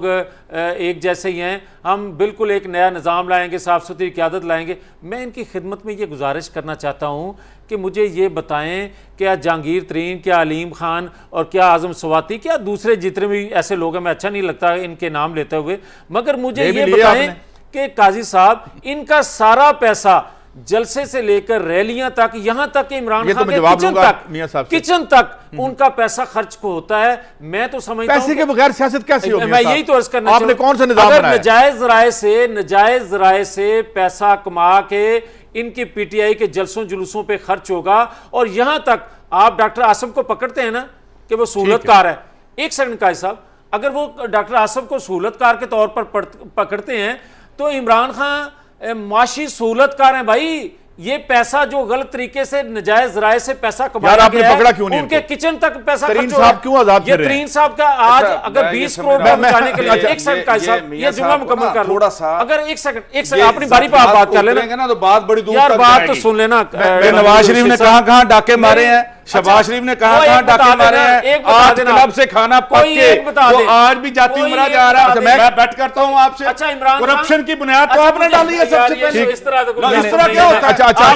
[SPEAKER 4] एक जैसे ही हैं, हम बिल्कुल एक नया निज़ाम लाएंगे, साफ़ सुथरी क़यादत लाएंगे, मैं इनकी खिदमत में ये गुजारिश करना चाहता हूँ कि मुझे ये बताएं क्या जहांगीर तरीन, क्या अलीम खान और क्या आज़म स्वाति, क्या दूसरे जितने भी ऐसे लोग हैं, मैं अच्छा नहीं लगता इनके नाम लेते हुए, मगर मुझे ये बताएं कि काजी साहब इनका सारा पैसा जलसे से लेकर रैलियां तक, यहां तक कि इमरान खान के किचन तक किचन तक उनका पैसा खर्च को होता है। मैं तो समझता हूं
[SPEAKER 3] पैसे के बगैर सियासत कैसे होगी?
[SPEAKER 4] मैं यही तो अर्ज करना
[SPEAKER 3] आपने कौन सा निजाम बनाया?
[SPEAKER 4] अगर नजायज राय से नजायज राय से पैसा कमा के इनकी पीटीआई के जलसों जुलूसों पे खर्च होगा, और यहां तक आप डॉक्टर आसम को पकड़ते हैं ना कि वो सहूलतकार है, एक सेकंड काजी साहब, अगर वो डॉक्टर आसम को सहूलतकार के तौर पर पकड़ते हैं तो इमरान खान माशी सहूलतकार हैं भाई। ये पैसा जो गलत तरीके से नजायज राय से पैसा कमाया गया है, क्यों नहीं उनके किचन तक पैसा
[SPEAKER 3] तरीन साहब क्यों आजाद
[SPEAKER 4] ये तरीन साहब का आज अगर बीस करोड़ पहुंचाने के लिए, एक सेकंड का साहब ये जुमला मुकम्मल कर थोड़ा सा, अगर एक सेकंड एक सेकंड अपनी बारी पर आप बात कर लेना
[SPEAKER 5] ना, तो बात बड़ी दूर
[SPEAKER 4] यार, बात तो सुन लेना।
[SPEAKER 5] नवाज शरीफ ने कहां कहां डाके मारे हैं, शहबाज शरीफ ने कहा कहां डाके मारे हैं, आज क्लब से खाना पक के वो आज भी जाती उमरा जा रहा है। मैं बैठ करता हूं आपसे,
[SPEAKER 4] अच्छा इमरान
[SPEAKER 5] करप्शन की बुनियाद तो आपने डाली है सबसे पहले।
[SPEAKER 4] इस तरह
[SPEAKER 5] इस तरह क्या होता है? अच्छा अच्छा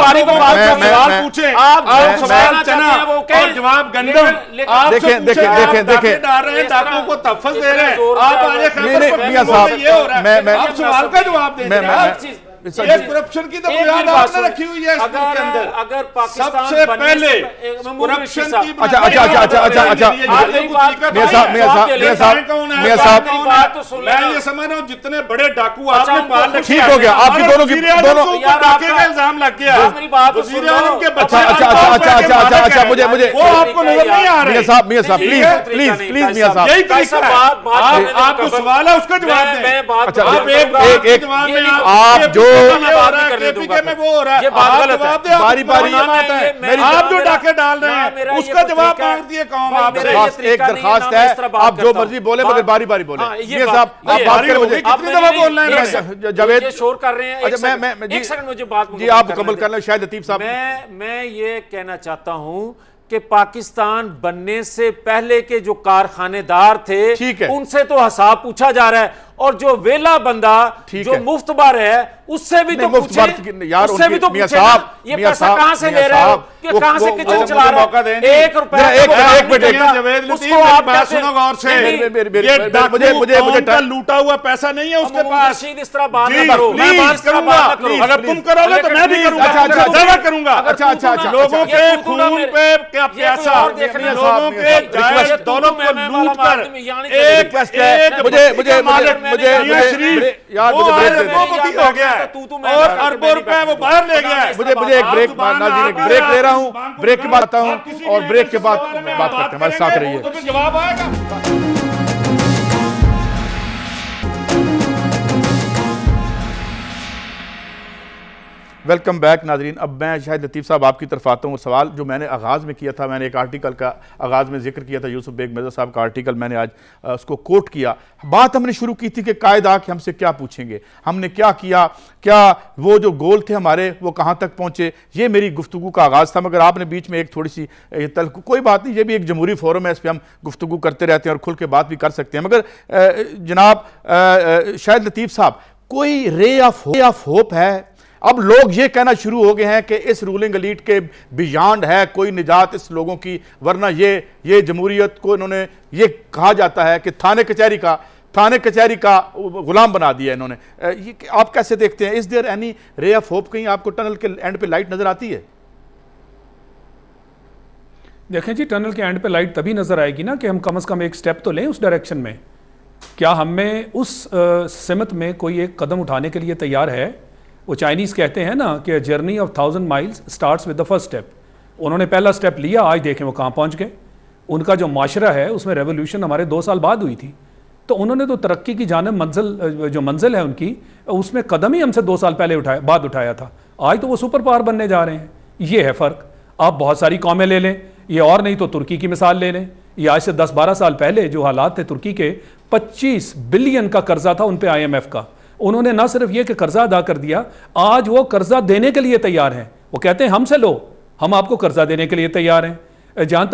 [SPEAKER 5] सवाल पूछे, आप सवाल चना और जवाब गंदम, आप देखें देखें देखें देखें डाल रहे हैं, डाकुओं को तहफ़्ज़ दे रहे हैं, आप आगे
[SPEAKER 3] मियां साहब मैं मैं
[SPEAKER 5] आप सवाल का जवाब दे रहे हैं। ये करप्शन की तो बुनियाद आपने रखी हुई है इसके अंदर।
[SPEAKER 4] अगर पाकिस्तान
[SPEAKER 5] सबसे पहले करप्शन की
[SPEAKER 3] अच्छा अच्छा अच्छा अच्छा अच्छा अच्छा मियां साहब मियां साहब मियां साहब मियां साहब
[SPEAKER 5] मैं ये समझ रहा हूं जितने बड़े डाकू आपने पाल रखे,
[SPEAKER 3] ठीक हो गया आपकी दोनों की दोनों
[SPEAKER 5] डाके का इल्जाम लग गया। वज़ीर आज़म के बच्चे
[SPEAKER 3] अच्छा अच्छा अच्छा अच्छा अच्छा अच्छा मुझे मुझे
[SPEAKER 5] वो आपको नजर नहीं आ रहे।
[SPEAKER 3] मियां साहब मियां साहब प्लीज प्लीज प्लीज मियां साहब
[SPEAKER 5] यही तरीका आपको सवाल है उसका जवाब दें।
[SPEAKER 3] अच्छा
[SPEAKER 5] आप एक एक
[SPEAKER 3] आप
[SPEAKER 5] आप
[SPEAKER 3] जो
[SPEAKER 5] केपीके में वो हो रहा है,
[SPEAKER 4] ये बात गलत है।
[SPEAKER 3] बारी बारी
[SPEAKER 5] आप जो डाके डाल रहे हैं उसका जवाब मांग दिए कौन आपसे।
[SPEAKER 3] एक दरखास्त है, आप जो मर्जी बोले मगर बारी बारी बोले। ये साहब आप बात करें मुझे
[SPEAKER 5] कितनी दफा बोल रहे हैं
[SPEAKER 3] जावेद
[SPEAKER 4] शोर कर रहे हैं।
[SPEAKER 3] अच्छा मैं मैं
[SPEAKER 4] एक सेकंड मुझे बात
[SPEAKER 3] जी आप मुकम्मल कर लें शायद लतीफ साहब।
[SPEAKER 4] मैं मैं ये कहना चाहता हूं कि पाकिस्तान बनने से पहले के जो कारखानेदार थे उनसे तो हिसाब पूछा जा रहा है, और जो वेला बंदा जो मुफ्त बार है उससे भी तो पूछे,
[SPEAKER 3] यार
[SPEAKER 4] उससे भी तो
[SPEAKER 3] मियां
[SPEAKER 4] पूछे
[SPEAKER 3] साहब
[SPEAKER 4] ये पैसा कहां से ले रहे हो, कि कहां से किचन चला रहे हो। एक रुपया
[SPEAKER 5] एक मिनट उसको आप बात सुनो गौर से, ये मुझे मुझे मुझे लूटा हुआ पैसा नहीं है उसके पास।
[SPEAKER 4] रशीद इस तरह बात ना करो,
[SPEAKER 5] मैं बात करूंगा, अगर तुम करोगे तो मैं भी करूंगा। अच्छा अच्छा करूंगा। अच्छा अच्छा अच्छा लोगों के खून पे क्या प्यासा, लोगों के जायज दौलत को लूट कर एक एक मुझे मुझे मुझे यार मुझे ब्रेक हो गया और अरबों रुपए वो बाहर ले गया।
[SPEAKER 3] मुझे मुझे एक ब्रेक नाज़रीन एक ब्रेक ले रहा हूं, ब्रेक के बाद आता हूं और ब्रेक के बाद बात करते हैं। हमारे साथ रहिए।
[SPEAKER 5] तो जवाब आएगा।
[SPEAKER 3] वेलकम बैक नाजरीन। अब मैं शायद लतीफ़ साहब आपकी तरफ आता हूँ। सवाल जो मैंने आगाज़ में किया था, मैंने एक आर्टिकल का आगाज़ में जिक्र किया था, यूसुफ बेग मिर्ज़ा साहब का आर्टिकल, मैंने आज उसको कोट किया। बात हमने शुरू की थी कि कायद आके हमसे क्या पूछेंगे, हमने क्या किया, क्या वो जो गोल थे हमारे वो कहाँ तक पहुँचे, ये मेरी गुफ्तगू का आगाज़ था। मगर आपने बीच में एक थोड़ी सी तल, कोई बात नहीं, ये भी एक जमहूरी फोरम है, इस पर हम गुफ्तगू करते रहते हैं और खुल के बात भी कर सकते हैं। मगर जनाब शायद लतीफ़ साहब, कोई रे ऑफ ऑफ होप है? अब लोग ये कहना शुरू हो गए हैं कि इस रूलिंग एलीट के बियॉन्ड है कोई निजात इस लोगों की, वरना ये ये जमहूरियत को इन्होंने ये कहा जाता है कि थाने कचहरी का थाने कचहरी का गुलाम बना दिया इन्होंने। ये आप कैसे देखते हैं? Is there any ray of hope? कहीं आपको टनल के एंड पे लाइट नजर आती है?
[SPEAKER 6] देखें जी, टनल के एंड पे लाइट तभी नजर आएगी ना कि हम कम से कम एक स्टेप तो लें उस डायरेक्शन में। क्या हमें उस सिमत में कोई एक कदम उठाने के लिए तैयार है? वो चाइनीज़ कहते हैं ना कि journey of thousand miles starts with the first step. उन्होंने पहला स्टेप लिया, आज देखें वो कहाँ पहुँच गए। उनका जो माशरा है उसमें रेवोल्यूशन हमारे दो साल बाद हुई थी, तो उन्होंने तो तरक्की की जानिब मंजिल जो मंजिल है उनकी, उसमें कदम ही हमसे दो साल पहले उठाया बाद उठाया था। आज तो वो सुपर पावर बनने जा रहे हैं। ये है फ़र्क। आप बहुत सारी कौमें ले लें, ये और नहीं तो तुर्की की मिसाल ले लें। ये आज से दस बारह साल पहले जो हालात थे तुर्की के, पच्चीस बिलियन का कर्जा था उन पर आई एम एफ का। उन्होंने ना सिर्फ ये कि कर्जा अदा कर दिया, आज वो कर्जा देने के लिए तैयार हैं। वो कहते हैं हमसे लो, हम आपको कर्जा देने के लिए तैयार हैं। जहाँ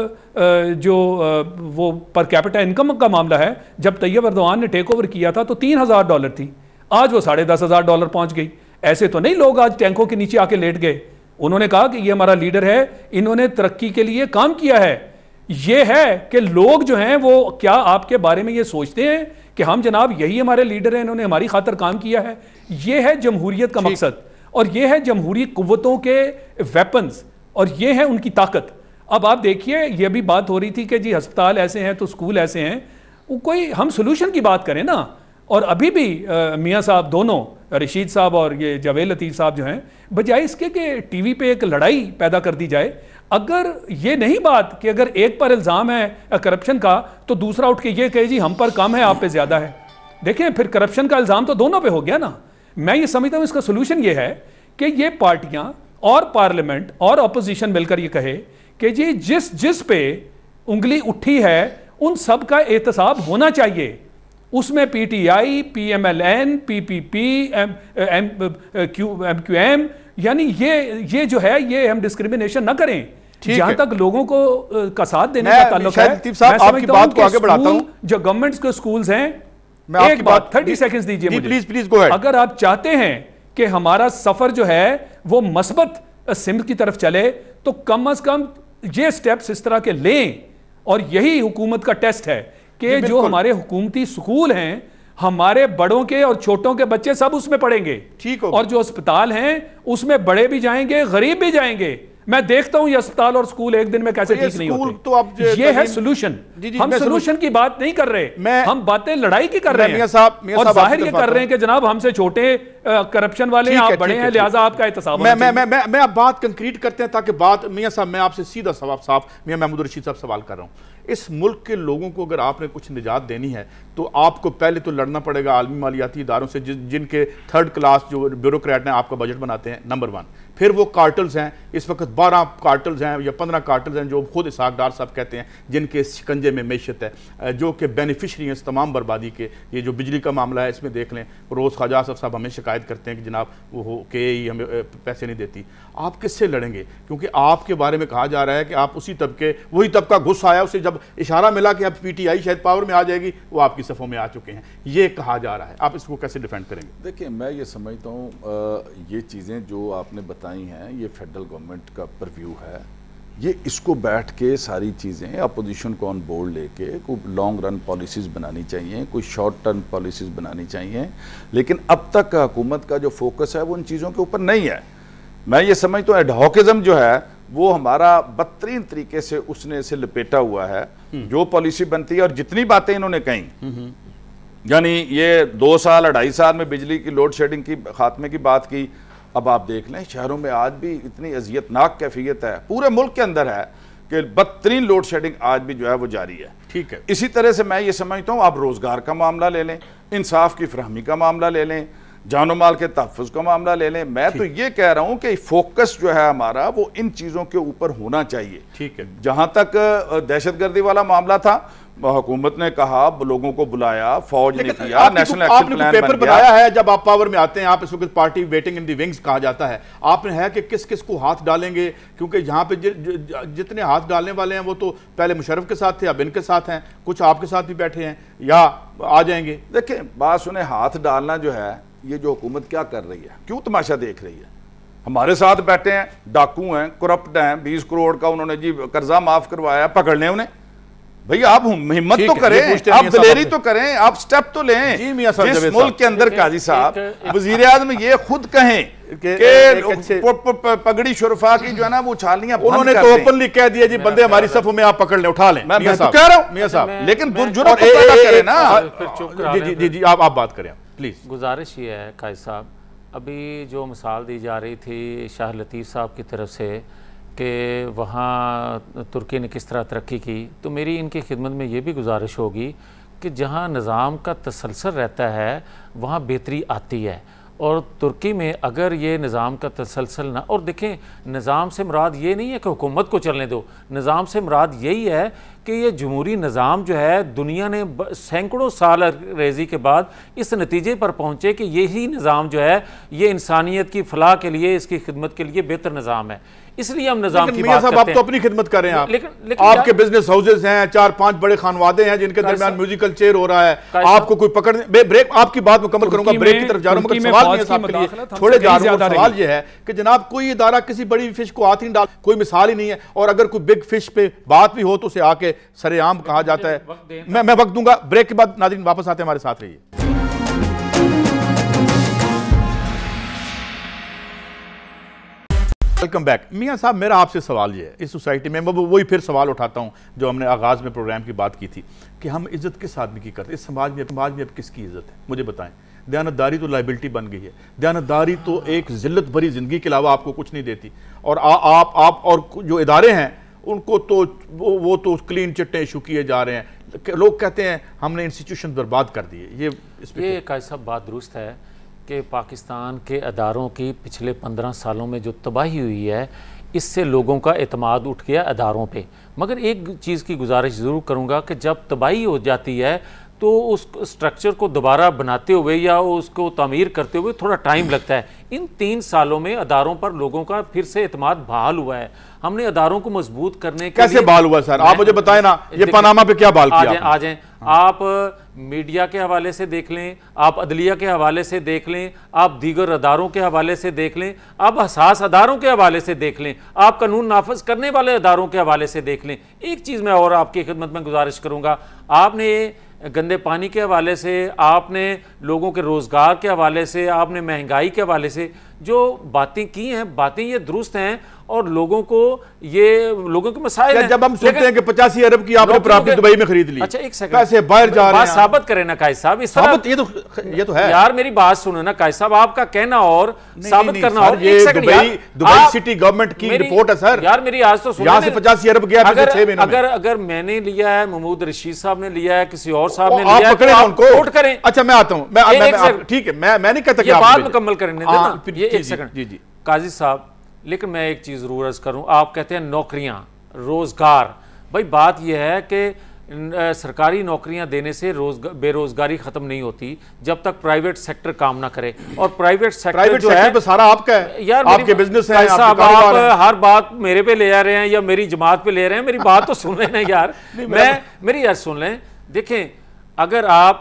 [SPEAKER 6] तक जो वो पर कैपिटा इनकम का मामला है, जब तैयब अर्दवान ने टेक ओवर किया था तो तीन हज़ार डॉलर थी, आज वो साढ़े दस हज़ार डॉलर पहुँच गई। ऐसे तो नहीं लोग आज टैंकों के नीचे आके लेट गए। उन्होंने कहा कि ये हमारा लीडर है, इन्होंने तरक्की के लिए काम किया है। ये है कि लोग जो हैं वो क्या आपके बारे में ये सोचते हैं कि हम जनाब यही हमारे लीडर हैं, इन्होंने हमारी खातर काम किया है। ये है जमहूरियत का मकसद, और ये है जमहूरी कुव्वतों के वेपन्स, और ये है उनकी ताकत। अब आप देखिए, ये भी बात हो रही थी कि जी अस्पताल ऐसे हैं तो स्कूल ऐसे हैं, वो कोई हम सोल्यूशन की बात करें ना। और अभी भी मियाँ साहब दोनों, रशीद साहब और ये जावेद लतीफ़ साहब जो हैं, बजाय इसके कि टीवी पे एक लड़ाई पैदा कर दी जाए, अगर ये नहीं बात कि अगर एक पर इल्ज़ाम है करप्शन का तो दूसरा उठ के ये कहे जी हम पर कम है आप पे ज़्यादा है, देखें फिर करप्शन का इल्ज़ाम तो दोनों पे हो गया ना। मैं ये समझता हूँ इसका सोल्यूशन ये है कि ये पार्टियाँ और पार्लियामेंट और अपोजिशन मिलकर ये कहे कि जी जिस जिस पे उंगली उठी है उन सब का एहतसाब होना चाहिए। उसमें पी टी आई, पी एम एल एन, पी पी पी, एम एम क्यू एम क्यू एम, यानी ये ये जो है ये हम डिस्क्रिमिनेशन ना करें। जहां तक लोगों को आ, का साथ देने
[SPEAKER 3] मैं
[SPEAKER 6] का ताल्लुक है,
[SPEAKER 3] लतीफ साहब,
[SPEAKER 6] मैं
[SPEAKER 3] आपकी
[SPEAKER 6] समझता
[SPEAKER 3] बात
[SPEAKER 6] हूं
[SPEAKER 3] को
[SPEAKER 6] कि
[SPEAKER 3] आगे बढ़ाता हूं।
[SPEAKER 6] स्कूल, जो गवर्नमेंट के स्कूल्स हैं,
[SPEAKER 3] मैं
[SPEAKER 6] एक
[SPEAKER 3] आपकी
[SPEAKER 6] बात
[SPEAKER 3] बात
[SPEAKER 6] थर्टी सेकेंड्स दीजिए मुझे।
[SPEAKER 3] Please please go ahead.
[SPEAKER 6] अगर आप चाहते हैं कि हमारा सफर जो है वो मस्बत सिमत की तरफ चले, तो कम अज कम ये स्टेप्स इस तरह के लें। और यही हुकूमत का टेस्ट है कि जो हमारे हुकूमती स्कूल हैं, हमारे बड़ों के और छोटों के बच्चे सब उसमें पढ़ेंगे।
[SPEAKER 3] ठीक हो।
[SPEAKER 6] और जो अस्पताल हैं उसमें बड़े भी जाएंगे, गरीब भी जाएंगे। मैं देखता हूं ये अस्पताल और स्कूल एक दिन में कैसे ठीक नहीं होते।
[SPEAKER 3] तो अब
[SPEAKER 6] ये है सोल्यूशन। हम सोल्यूशन की बात नहीं कर रहे, हम बातें लड़ाई की कर रहे हैं और जाहिर ये कर रहे हैं कि जनाब हमसे छोटे करप्शन वाले आप बड़े हैं, लिहाजा आपका एहतसाब।
[SPEAKER 3] मैं मैं मैं मैं अब बात कंक्रीट करते हैं ताकि बात, मियां साहब मैं आपसे सीधा सवाल साफ मियां महमूद रशीद साहब सवाल कर रहा हूं। इस मुल्क के लोगों को अगर आपने कुछ निजात देनी है तो आपको पहले तो लड़ना पड़ेगा आलमी मालियाती इदारों से, जिनके थर्ड क्लास जो ब्यूरोक्रेट हैं आपका बजट बनाते हैं, नंबर वन। फिर वो कार्टल्स हैं, इस वक्त बारह कार्टल्स हैं या पंद्रह कार्टल्स हैं जो खुद इसाक डार साहब कहते हैं, जिनके शिकंजे में मैशत है, जो कि बेनिफिशरी हैं इस तमाम बर्बादी के। ये जो बिजली का मामला है इसमें देख लें, रोज़ ख्वाजा साहब हमें शिकायत करते हैं कि जनाब वो हो के हमें पैसे नहीं देती। आप किससे लड़ेंगे? क्योंकि आपके बारे में कहा जा रहा है कि आप उसी तबके, वही तबका घुस आया, उसे जब इशारा मिला कि अब पीटीआई शायद पावर में आ जाएगी, वो आपकी सफ़ों में आ चुके हैं, ये कहा जा रहा है। आप इसको कैसे डिफेंड करेंगे?
[SPEAKER 5] देखिए, मैं ये समझता हूँ ये चीज़ें जो आपने बताई हैं ये फेडरल गवर्नमेंट का परव्यू है। ये इसको बैठ के सारी चीज़ें अपोजिशन को ऑन बोर्ड लेके कोई लॉन्ग रन पॉलिसीज़ बनानी चाहिए, कोई शॉर्ट टर्म पॉलिसीज़ बनानी चाहिए। लेकिन अब तक का हुकूमत का जो फोकस है वो उन चीज़ों के ऊपर नहीं है। मैं ये समझता हूँ एडहॉकिज्म जो है वो हमारा बदतरीन तरीके से उसने इसे लपेटा हुआ है। जो पॉलिसी बनती है और जितनी बातें इन्होंने कही, यानी ये दो साल अढ़ाई साल में बिजली की लोड शेडिंग की खात्मे की बात की, अब आप देख लें शहरों में आज भी इतनी अजियतनाक कैफियत है, पूरे मुल्क के अंदर है कि बदतरीन लोड शेडिंग आज भी जो है वो जारी है।
[SPEAKER 3] ठीक है,
[SPEAKER 5] इसी तरह से मैं ये समझता हूँ आप रोज़गार का मामला ले लें, इंसाफ की फरहमी का मामला ले लें, जानो माल के तहफ़्फ़ुज़ का मामला ले लें। मैं तो ये कह रहा हूँ कि फोकस जो है हमारा वो इन चीज़ों के ऊपर होना चाहिए।
[SPEAKER 3] ठीक है,
[SPEAKER 5] जहाँ तक दहशतगर्दी वाला मामला था, हुकूमत ने कहा, लोगों को बुलाया, फौज ने किया, नेशनल एक्शन प्लान
[SPEAKER 3] पेपर बनाया है। जब आप पावर में आते हैं, आप इस वक्त party waiting in the wings कहा जाता है, आपने है कि किस किस को हाथ डालेंगे, क्योंकि यहाँ पे ज, ज, जितने हाथ डालने वाले हैं वो तो पहले मुशर्रफ के साथ थे, अब इनके साथ हैं, कुछ आपके साथ भी बैठे हैं या आ जाएंगे।
[SPEAKER 5] देखिए, बात सुने, हाथ डालना जो है ये जो हुकूमत क्या कर रही है, क्यों तमाशा देख रही है? हमारे साथ बैठे हैं, डाकू हैं, करप्ट हैं, बीस करोड़ का उन्होंने जी कर्जा माफ करवाया, पकड़ने उन्हें। भैया आप हिम्मत तो करें, आप दिलेरी तो करें, आप स्टेप तो लें। जिस मुल्क के अंदर काजी साहब वजीर आज़म ये खुद कहें कि पगड़ी शुरफा की जो है ना वो उछालियां,
[SPEAKER 3] उन्होंने तो ओपनली कह दिया जी बंदे हमारी सफों में आप पकड़ लें, उठा लें।
[SPEAKER 5] मैं तो कह रहा हूं मियां साहब, लेकिन दुर्जुर्ग करें ना।
[SPEAKER 3] जी जी जी आप आप बात करें प्लीज।
[SPEAKER 4] गुजारिश ये है काजी साहब, अभी जो मिसाल दी जा रही थी शाह लतीफ़ साहब की तरफ से कि वहाँ तुर्की ने किस तरह तरक्की की, तो मेरी इनकी खिदमत में ये भी गुजारिश होगी कि जहाँ निज़ाम का तसलसल रहता है वहाँ बेहतरी आती है। और तुर्की में अगर ये निज़ाम का तसलसल ना, और देखें निज़ाम से मुराद ये नहीं है कि हुकूमत को चलने दो, निज़ाम से मुराद यही है कि ये जमहूरी निज़ाम जो है दुनिया ने सैकड़ों साल रेजी के बाद इस नतीजे पर पहुँचे कि यही निज़ाम जो है ये इंसानियत की फलाह के लिए, इसकी खिदमत के लिए बेहतर निज़ाम है। इसलिए हम निज़ाम की बात करते हैं।
[SPEAKER 3] आप तो अपनी खिदमत कर रहे हैं, आप
[SPEAKER 4] लेकिन, लेकिन
[SPEAKER 3] आपके बिजनेस हाउसेज हैं, चार पांच बड़े खानवादे हैं जिनके दरमियान म्यूजिकल चेयर हो रहा है, आपको कोई पकड़ ब्रेक, आपकी बात मुकम्मल करूंगा, ब्रेक की तरफ जा रहा हूं, मगर सवाल नहीं है साहब के लिए, थोड़े जा रहा हूं। सवाल यह है कि जनाब कोई इदारा किसी बड़ी फिश को हाथ नहीं डाल, कोई मिसाल ही नहीं है, और अगर कोई बिग फिश पे बात भी हो तो उसे आके सरेआम कहा जाता है। मैं मैं वक्त दूंगा, ब्रेक के बाद नाज़रीन वापस आते हैं, हमारे साथ रहिए। Welcome back. मियां साहब, मेरा आपसे सवाल ये है, इस सोसाइटी में मैं वही फिर सवाल उठाता हूं जो हमने आगाज़ में प्रोग्राम की बात की थी कि हम इज्जत किस आदमी की करते हैं इस समाज में? समाज में अब किसकी इज्जत है, मुझे बताएं। दयानतदारी तो लाइबिलिटी बन गई है, दयानतदारी तो एक जिल्लत भरी जिंदगी के अलावा आपको कुछ नहीं देती, और आ, आप आप और जो इदारे हैं उनको तो वो, वो तो क्लीन चिट्टे इशू किए जा रहे हैं। लोग कहते हैं हमने इंस्टीट्यूशन बर्बाद कर दिए। ये
[SPEAKER 4] ये कैसा बात दुरुस्त है कि पाकिस्तान के अदारों की पिछले पंद्रह सालों में जो तबाही हुई है, इससे लोगों का एतमाद उठ गया अदारों पे। मगर एक चीज़ की गुजारिश ज़रूर करूँगा कि जब तबाही हो जाती है तो उस स्ट्रक्चर को दोबारा बनाते हुए या उसको तामीर करते हुए थोड़ा टाइम लगता है। इन तीन सालों में अदारों पर लोगों का फिर से एतमाद बहाल हुआ है। हमने अदारों को मजबूत करने के
[SPEAKER 3] कैसे बहाल हुआ सर? आप मुझे बताएं ना, ये पनामा पे क्या बहाल किया?
[SPEAKER 4] आ जाएं आप, मीडिया के हवाले से देख लें, आप अदलिया के हवाले से देख लें, आप दीगर अदारों के हवाले से देख लें, आप हसास अदारों के हवाले से देख लें, आप कानून नाफज करने वाले अदारों के हवाले से देख लें। एक चीज़ मैं और आपकी खिदमत में गुजारिश करूँगा, आपने गंदे पानी के हवाले से, आपने लोगों के रोज़गार के हवाले से, आपने महंगाई के हवाले से जो बातें की हैं, बातें ये दुरुस्त हैं और लोगों को ये लोगों के मसाइल हैं।
[SPEAKER 3] जब हम सुनते हैं कि पचासी अरब की आपने प्रॉपर्टी दुबई में खरीद ली,
[SPEAKER 4] अच्छा एक सेकंड,
[SPEAKER 3] पैसे बाहर जा रहे हैं,
[SPEAKER 4] साबित करें ना काजी साहब। इस
[SPEAKER 3] साबित ये तो ये तो है
[SPEAKER 4] यार, मेरी बात सुनो ना काजी साहब, आपका कहना और साबित करना और।
[SPEAKER 3] ये दुबई दुबई सिटी गवर्नमेंट की रिपोर्ट है सर।
[SPEAKER 4] यार मेरी आज तो सुनो,
[SPEAKER 3] यहाँ से पचासी अरब गया पिछले छह महीनों में।
[SPEAKER 4] अगर अगर मैंने लिया है, महमूद रशीद साहब ने लिया है, किसी और साहब ने
[SPEAKER 3] आप
[SPEAKER 4] लिया
[SPEAKER 3] पकड़े
[SPEAKER 4] है,
[SPEAKER 3] उनको
[SPEAKER 4] कोर्ट करें।
[SPEAKER 3] अच्छा मैं आता हूँ, मैं ठीक है, मैं मैं नहीं कहता कि
[SPEAKER 4] ये
[SPEAKER 3] आप
[SPEAKER 4] बात मुकम्मल करने देना, ये एक सेकंड
[SPEAKER 3] जी जी
[SPEAKER 4] काजी साहब। लेकिन मैं एक चीज़ ज़रूर अर्ज़ करूँ, आप कहते हैं नौकरियाँ, रोज़गार, भाई बात यह है कि सरकारी नौकरियां देने से रोजगार बेरोजगारी खत्म नहीं होती जब तक प्राइवेट सेक्टर काम ना करे। और प्राइवेट सेक्टर
[SPEAKER 3] प्राइवेट
[SPEAKER 4] जो
[SPEAKER 3] सेक्टर
[SPEAKER 4] है
[SPEAKER 3] पे सारा आपका है यार, आपके बिजनेस है,
[SPEAKER 4] आप, आप हर बात मेरे पे ले आ रहे हैं या मेरी जमात पे ले रहे हैं। मेरी बात तो सुन लें यार मैं मेरी यार सुन लें। देखें, अगर आप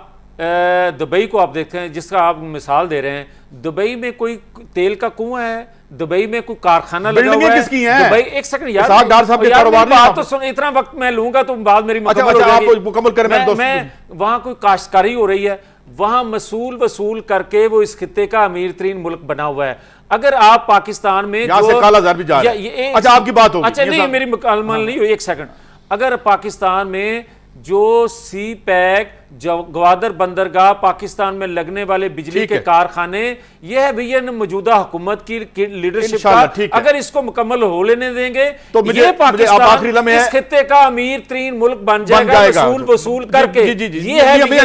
[SPEAKER 4] दुबई को आप देखते हैं, जिसका आप मिसाल दे रहे हैं, दुबई में कोई तेल का कुआं है, दुबई में कोई कारखाना लगा हुआ है, किसकी है? दुबई, एक सेकंड यार,
[SPEAKER 3] डार साहब के कारोबार
[SPEAKER 4] बात तो सुन, इतना वक्त मैं लूंगा तो बात मेरी मुकम्मल हो जाएगी।
[SPEAKER 3] आप मुकम्मल करें। मैं,
[SPEAKER 4] मैं वहां कोई काश्तकारी हो रही है, वहां मसूल वसूल करके वो इस खित्ते का अमीर तरीन मुल्क बना हुआ है। अगर आप पाकिस्तान में जो
[SPEAKER 3] काला जार भी जा रहा है, अच्छा आपकी बात होगी,
[SPEAKER 4] अच्छा नहीं मेरी मुकम्मल नहीं हुई, एक सेकंड। अगर पाकिस्तान में जो सी पैक गवादर बंदरगाह, पाकिस्तान में लगने वाले बिजली के कारखाने, यह है भैया मौजूदा हुकूमत की लीडरशिप का, अगर इसको मुकम्मल हो लेने देंगे तो ये पाकिस्तान इस खित्ते का अमीर तरीन मुल्क बन जाएगा, वसूल वसूल करके। ये है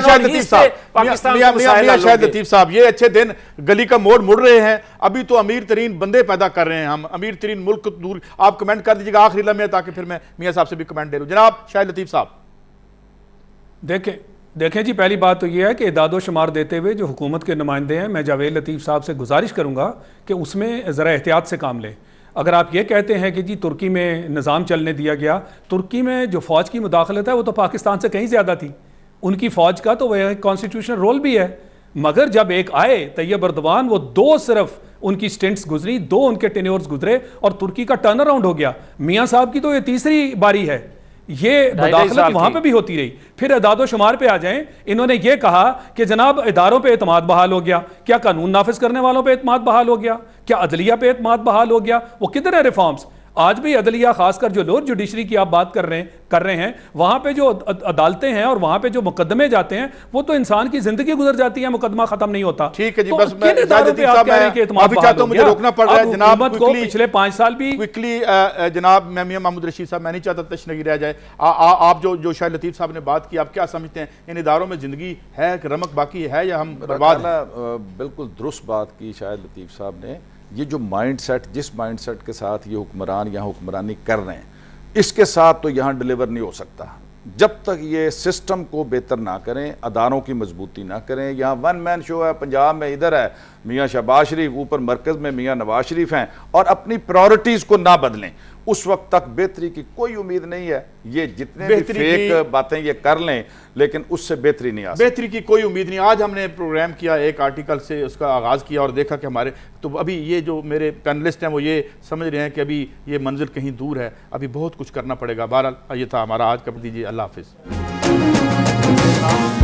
[SPEAKER 3] शाहिद लतीफ साहब, ये अच्छे दिन गली का मोड़ मुड़ रहे हैं, अभी तो अमीर तरीन बंदे पैदा कर रहे हैं हम, अमीर तरीन मुल्क दूर। आप कमेंट कर दीजिएगा आखिरी लम्हे, ताकि फिर मैं मियां साहब से भी कमेंट दे लूं। जनाब शाहिद लतीफ साहब
[SPEAKER 6] देखें देखें जी, पहली बात तो यह है कि इदादो शुमार देते हुए जो हुकूमत के नुमाइंदे हैं, मैं जावेद लतीफ़ साहब से गुजारिश करूँगा कि उसमें ज़रा एहतियात से काम लें। अगर आप ये कहते हैं कि जी तुर्की में निज़ाम चलने दिया गया, तुर्की में जो फ़ौज की मुदाखलत है वो तो पाकिस्तान से कहीं ज़्यादा थी, उनकी फ़ौज का तो वह कॉन्स्टिट्यूशनल रोल भी है। मगर जब एक आए तैयब अर्दवान, वो दो सिर्फ उनकी स्टेंट्स गुजरी, दो उनके टेन्योर्स गुजरे और तुर्की का टर्न अराउंड हो गया। मियाँ साहब की तो ये तीसरी बारी है, ये मुदाखलत वहां पे भी होती रही। फिर अदादो शुमार पे आ जाएं, इन्होंने ये कहा कि जनाब इदारों पे एतमाद बहाल हो गया। क्या कानून नाफिज करने वालों पे एतमाद बहाल हो गया? क्या अदलिया पे एतमाद बहाल हो गया? वो किधर है रिफॉर्म्स? आज भी अदलिया, खासकर जो लोअर जुडिशरी की आप बात कर रहे हैं कर रहे हैं वहां पे जो अदालतें हैं और वहां पे जो मुकदमे जाते हैं, वो तो इंसान की जिंदगी गुजर जाती है, मुकदमा खत्म नहीं होता।
[SPEAKER 3] ठीक है जी, बस मैं माफी चाहता हूं, मुझे रोकना पड़ रहा है जनाब को।
[SPEAKER 6] पिछले पांच साल भी
[SPEAKER 3] क्विकली जनाब, मैं मियां महमूद रशीद साहब, मैं नहीं चाहता तशनगी रह जाए। आप जो जो शाहिद लतीफ साहब ने बात की, आप क्या समझते हैं, इन इदारों में जिंदगी है, रमक बाकी है या हम बर्बाद हैं?
[SPEAKER 5] बिल्कुल दुरुस्त बात की शाहिद लतीफ साहब ने। ये जो माइंड सेट, जिस माइंड सेट के साथ ये हुक्मरान यहाँ हुक्मरानी कर रहे हैं, इसके साथ तो यहाँ डिलीवर नहीं हो सकता जब तक ये सिस्टम को बेहतर ना करें, अदारों की मजबूती ना करें। यहाँ वन मैन शो है, पंजाब में इधर है मियाँ शहबाज शरीफ, ऊपर मरकज़ में मियाँ नवाज शरीफ हैं, और अपनी प्रायोरिटीज़ को ना बदलें, उस वक्त तक बेहतरी की कोई उम्मीद नहीं है। ये जितने भी फेक बातें ये कर लें, लेकिन उससे बेहतरी नहीं आ सकती,
[SPEAKER 3] बेहतरी की कोई उम्मीद नहीं। आज हमने प्रोग्राम किया, एक आर्टिकल से उसका आगाज़ किया और देखा कि हमारे तो अभी ये जो मेरे पैनलिस्ट हैं वो ये समझ रहे हैं कि अभी ये मंजिल कहीं दूर है, अभी बहुत कुछ करना पड़ेगा। बहरहाल ये था हमारा आज का। दीजिए, अल्लाह हाफिज़।